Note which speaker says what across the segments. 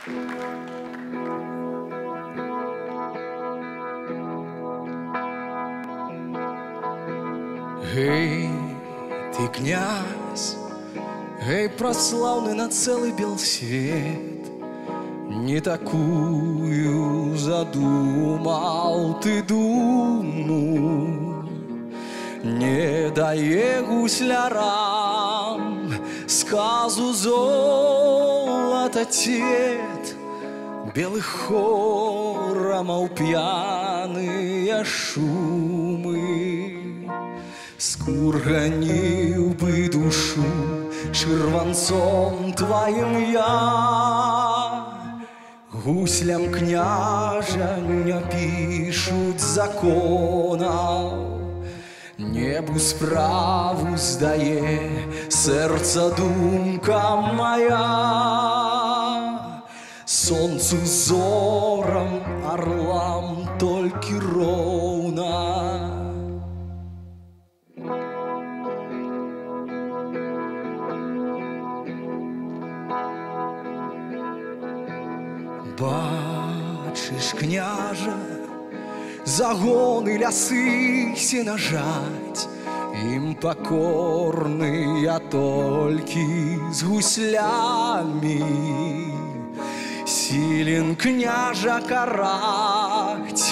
Speaker 1: Эй, ты князь, эй, прославный на целый бел свет, не такую задумал ты думу, не дае гуслярам сказу золота цвет, белых хорамаў п'яныя шумы. Скурганіў бы душу чырванцом тваім я, гуслям княжа не пішуць законаў, небу справу здае сэрца думка моя, сонцу зорам орлам толькі роўна. Бачыш, княжа, загоны лясы сенажаць, ім пакорныя толькі з гуслямі. Сілен княжа караць,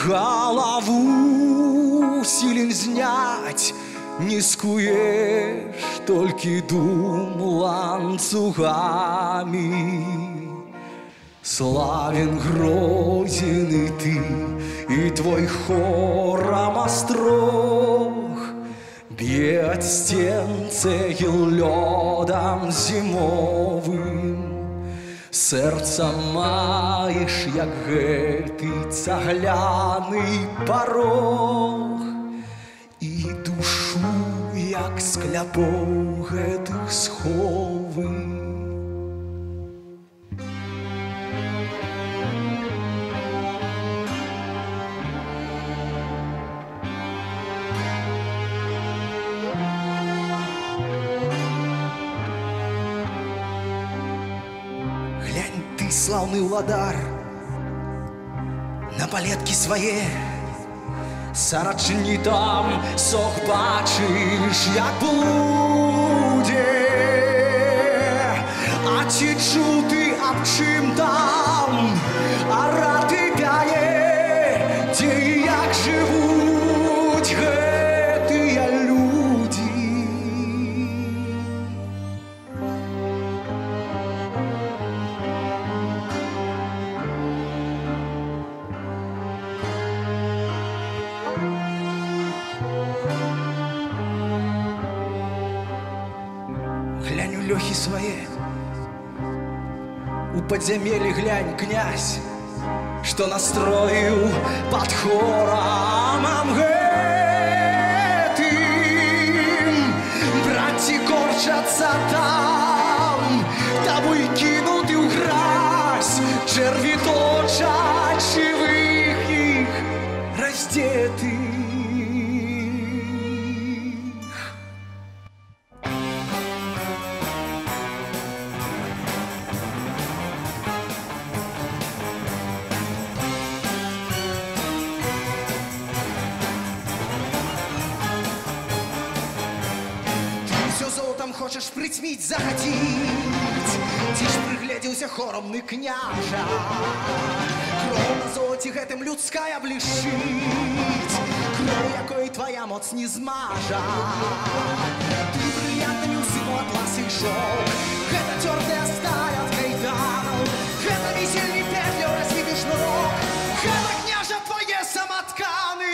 Speaker 1: галаву сілен зняць, не скуеш толькі дум ланцугамі. Славен, грозен и ты, и твой хорам острог, б'ет стен цегел лёдом зимовым. Сердца маешь, як гэты цагляны порог, и душу, як скляпоў гэтых сховы. Славный уладар, на палеткі свае сарачні там сох бачыш, як блудзе. А ці чуў ты аб чым там араты пяе, дзе і як жывуць гэтыя людзі? Лёхи свае, у подземелье глянь, князь, что настроил под хорамом гэтым. Братья корчатся там, тобой кинуты в грязь, черви точат живых их раздетых. Хочешь притьмить, захотеть, ти ж приглядзеўся хоромны княжа, кроў на золоце гэтым людская блішчыць, кроў якой твоя моц не змажа. Ты брыльянтамі ўсыпаў атлас і шоўк, гэта цёрдая сталь ад кайданаў, гэта весельны петляў разбіты шнурок, гэта княжа твае саматканы.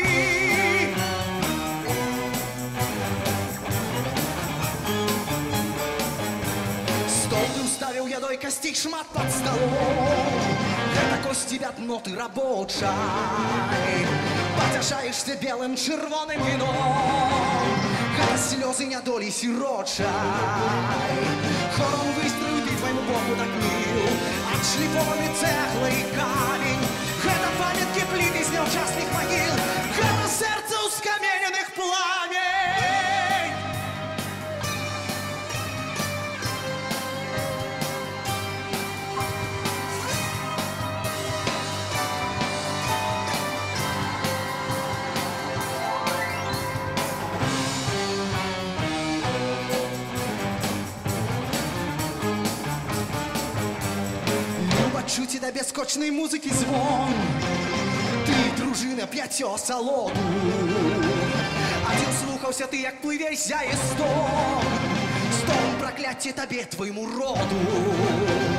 Speaker 1: Ставил ядой костей шмат под столом, гэта кости бядноты рабочай, пацяшаешься белым чырвоным вином, гэта слёзы нядолі сірочай. Хором выстрою ты твайму боку так мил, отшліфованы цэгла і камень, гэта памяткі пліты з няўчасных магіл, гэта сэрца ўскамененых пламень. чуці да бесконечной музыкі звон. Ты, дружина, п'ятьоса лоду. Адзін слухаўся ты, як плыве зяе стон. Стон пракляцце табе, твайму роду.